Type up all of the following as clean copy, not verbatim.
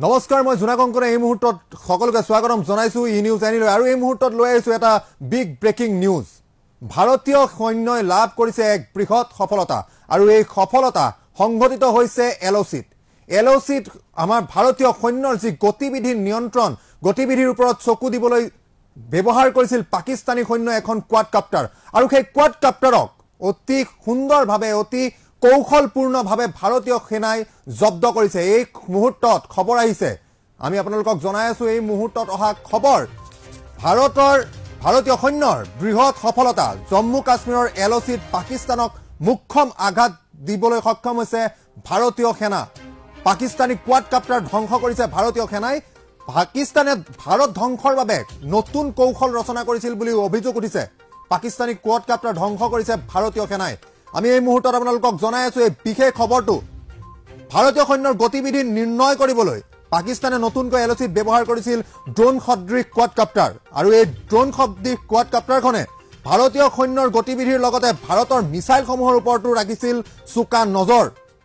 নমস্কাৰ মই জুনা কংকনে এই মুহূৰ্তত সকলোকে স্বাগতম জনাইছো ই নিউজ এনিলৈ আৰু এই মুহূৰ্তত লৈ আহিছো এটা বিগ ব্ৰেকিং নিউজ ভাৰতীয় সৈন্যই লাভ কৰিছে এক বৃহৎ সফলতা আৰু এই সফলতা সংঘটিত হৈছে এলওচিত আমাৰ ভাৰতীয় সৈন্যৰ যি গতিবিধি নিয়ন্ত্ৰণ গতিবিধিৰ ওপৰত চকু দিবলৈ ব্যৱহাৰ কৰিছিল পাকিস্তানী সৈন্য এখন কোৱাডকপ্টাৰ আৰু সেই কোৱাডকপ্টাৰক অতি সুন্দৰভাৱে অতি কৌশলপূৰ্ণভাৱে ভাৰতীয় সেনাই জব্দ কৰিছে এই মুহূৰ্তত খবৰ আহিছে আমি আপোনালোকক জনাই আছো এই মুহূৰ্তত অহা খবৰ ভাৰতীয় সৈন্যৰ বৃহৎ সফলতা জম্মু কাশ্মীৰৰ এলওচিত পাকিস্তানক মুখ্যম আঘাত দিবলৈ সক্ষম হৈছে ভাৰতীয় সেনা পাকিস্তানী কোৱাডকপ্টাৰ ধ্বংস কৰিছে ভাৰতীয় সেনাই পাকিস্তানে ভাৰত ধ্বংসৰ বাবে নতুন কৌশল ৰচনা কৰিছিল বুলি অভিযোগ উঠিছে পাকিস্তানী কোৱাডকপ্টাৰ ধ্বংস কৰিছে ভাৰতীয় সেনাই আমি এই মুহূৰ্তত আপোনালোকক জনাই আছো এই বিশেষ খবৰটো ভাৰতীয় সৈন্যৰ গতিবিধি নিৰ্ণয় কৰিবলৈ পাকিস্তানে নতুনকৈ এলওচিত ব্যৱহাৰ কৰিছিল ড্ৰোন সদৃশ কোৱাডকপ্টাৰ আৰু এই ড্ৰোন সদৃশ কোৱাডকপ্টাৰখনে ভাৰতীয় সৈন্যৰ গতিবিধিৰ লগতে ভাৰতৰ মিছাইলসমূহৰ ওপৰতো ৰাখিছিল চোকা নজৰ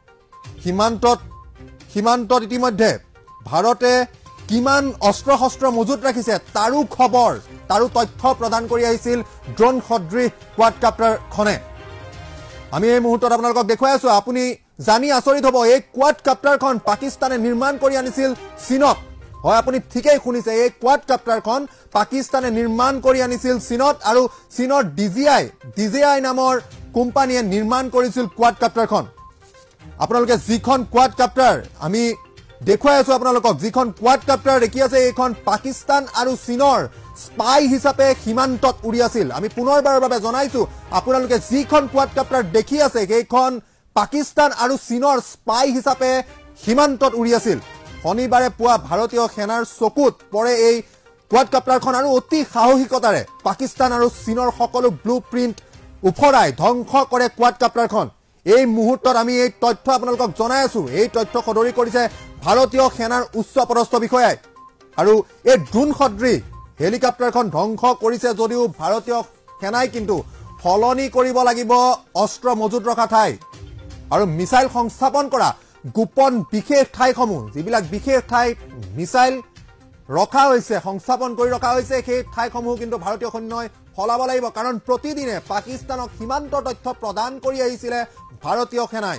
সীমান্তত ইতিমধ্যে ভাৰতে কিমান অস্ত্ৰ শস্ত্ৰ মজুত ৰাখিছে তাৰো খবৰ তাৰো তথ্য প্ৰদান কৰি আহিছিল ড্ৰোন সদৃশ কোৱাডকপ্টাৰখনে আমি এই মুহূৰ্তত আপোনালোকক দেখুৱাই আছো আপুনি জানি আচৰিত হ'ব এই কোৱাডকপ্টাৰখন পাকিস্তানে নিৰ্মাণ কৰি আনিছিল চীনত হয় আপুনি ঠিকই শুনিছে এই কোৱাডকপ্টাৰখন পাকিস্তানে নিৰ্মাণ কৰি আনিছিল চীনত আৰু চীনৰ ডিজিআই নামৰ কোম্পানীয়ে নিৰ্মাণ কৰিছিল কোৱাডকপ্টাৰখন আপোনালোকে যিখন কোৱাডকপ্টাৰ আমি দেখুৱাই আছো আপোনালোকক যিখন কোৱাডকপ্টাৰ দেখি আছে এইখন পাকিস্তান আৰু চীনৰ স্পাই হিচাপে সীমান্তত উৰি আছিল আমি পুনৰবাৰৰ বাবে জনাইছো আপোনালোকে যিখন কোৱাডকপ্টাৰ দেখি আছে সেইখন পাকিস্তান আৰু চীনৰ স্পাই হিচাপে সীমান্তত উৰি আছিল শনিবাৰে পুৱা ভাৰতীয় সেনাৰ চকুত পৰে এই কোৱাডকপ্টাৰখন আৰু অতি সাহসিকতাৰে পাকিস্তান আৰু চীনৰ সকলো ব্লুপ্ৰিন্ট উফৰাই ধ্বংস কৰে কোৱাডকপ্টাৰখন এই মুহূৰ্তত আমি এই তথ্য আপোনালোকক জনাই আছো এই তথ্য সদৰি কৰিছে ভাৰতীয় সেনাৰ উচ্চপদস্থ বিষয়াই আৰু এই ড্ৰোন সদৃশ হেলিকপ্টাৰখন ধ্বংস কৰিছে যদিও ভাৰতীয় সেনাই কিন্তু সলনি কৰিব লাগিব অস্ত্ৰ মজুত ৰখা ঠাই আৰু মিছাইল সংস্থাপন কৰা গোপন বিশেষ ঠাইসমূহ যিবিলাক বিশেষ ঠাই মিছাইল ৰখা হৈছে সংস্থাপন কৰি ৰখা হৈছে সেই ঠাইসমূহ কিন্তু ভাৰতীয় সৈন্যই সলাব লাগিব কাৰণ প্ৰতিদিনে পাকিস্তানক সীমান্তৰ তথ্য প্ৰদান কৰি আহিছিলে ভাৰতীয় সেনাই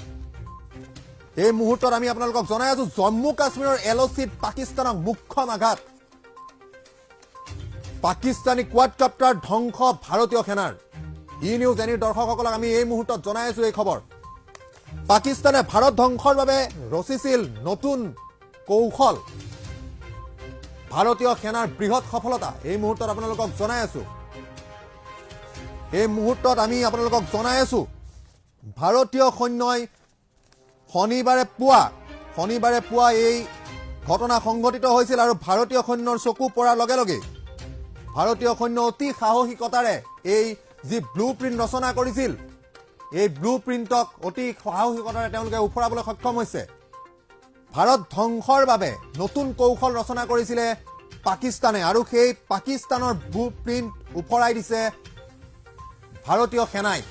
এই মুহূৰ্তত আমি আপোনালোকক জনাই আছো জম্মু কাশ্মীৰৰ এলওচিত পাকিস্তানক মুখ্যম আঘাত পাকিস্তানী কোৱাডকপ্টাৰ ধ্বংস ভাৰতীয় সেনাৰ ই নিউজ এনিৰ দৰ্শকসকলক আমি এই মুহূৰ্তত জনাই আছো এই খবৰ পাকিস্তানে ভাৰত ধ্বংসৰ বাবে ৰচিছিল নতুন কৌশল ভাৰতীয় সেনাৰ বৃহৎ সফলতা এই মুহূৰ্তত আপোনালোকক জনাই আছো এই মুহূৰ্তত আমি আপোনালোকক জনাই আছো ভাৰতীয় সৈন্যই শনিবাৰে পুৱা এই ঘটনা সংঘটিত হৈছিল আৰু ভাৰতীয় সৈন্যৰ চকু পৰাৰ লগে লগে ভাৰতীয় সৈন্য অতি সাহসিকতাৰে এই যি ব্লুপ্ৰিন্ট ৰচনা কৰিছিল এই ব্লুপ্ৰিন্টক অতি সাহসিকতাৰে তেওঁলোকে উফৰাবলৈ সক্ষম হৈছে ভাৰত ধ্বংসৰ বাবে নতুন কৌশল ৰচনা কৰিছিলে পাকিস্তানে আৰু সেই পাকিস্তানৰ ব্লুপ্ৰিন্ট উফৰাই দিছে ভাৰতীয় সেনাই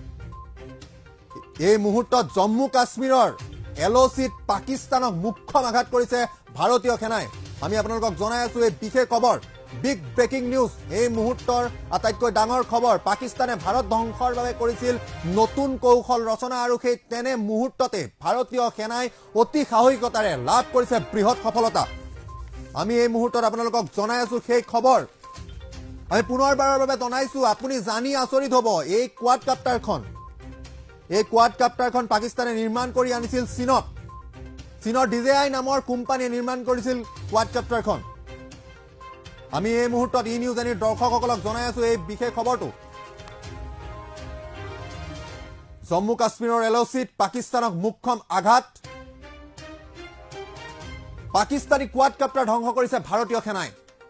এই মুহূৰ্তত জম্মু কাশ্মীৰৰ এলওচিত পাকিস্তানক মুখ্যম আঘাত কৰিছে ভাৰতীয় সেনাই আমি আপোনালোকক জনাই আছো এই বিশেষ খবৰ বিগ ব্ৰেকিং নিউজ এই মুহূৰ্তৰ আটাইতকৈ ডাঙৰ খবৰ পাকিস্তানে ভাৰত ধ্বংসৰ বাবে কৰিছিল নতুন কৌশল ৰচনা আৰু সেই তেনে মুহূৰ্ততে ভাৰতীয় সেনাই অতি সাহসিকতাৰে লাভ কৰিছে বৃহৎ সফলতা আমি এই মুহূৰ্তত আপোনালোকক জনাই আছো সেই খবৰ আমি পুনৰবাৰৰ বাবে জনাইছো আপুনি জানি আচৰিত হ'ব এই কোৱাডকপ্টাৰখন পাকিস্তানে নিৰ্মাণ কৰি আনিছিল চীনৰ ডিজিআই নামৰ কোম্পানীয়ে নিৰ্মাণ কৰিছিল কোৱাডকপ্টাৰখন আমি এই মুহূৰ্তত ই নিউজ এনিৰ দৰ্শকসকলক জনাই আছো এই বিশেষ খবৰটো জম্মু কাশ্মীৰৰ এলওচিত পাকিস্তানক মুখ্যম আঘাত পাকিস্তানী কোৱাডকপ্টাৰ ধ্বংস কৰিছে ভাৰতীয় সেনাই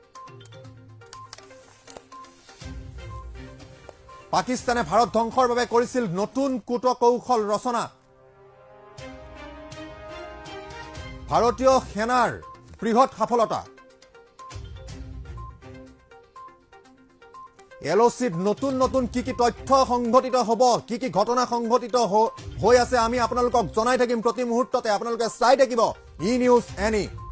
পাকিস্তানে ভাৰত ধ্বংসৰ বাবে কৰিছিল নতুন কৌশল ৰচনা ভাৰতীয় সেনাৰ বৃহৎ সফলতা এলওচিত নতুন কি তথ্য সংঘটিত হ'ব কি ঘটনা সংঘটিত হৈ আছে আমি আপোনালোকক জনাই থাকিম প্ৰতি মুহূৰ্ততে আপোনালোকে চাই থাকিব ই নিউজ এনি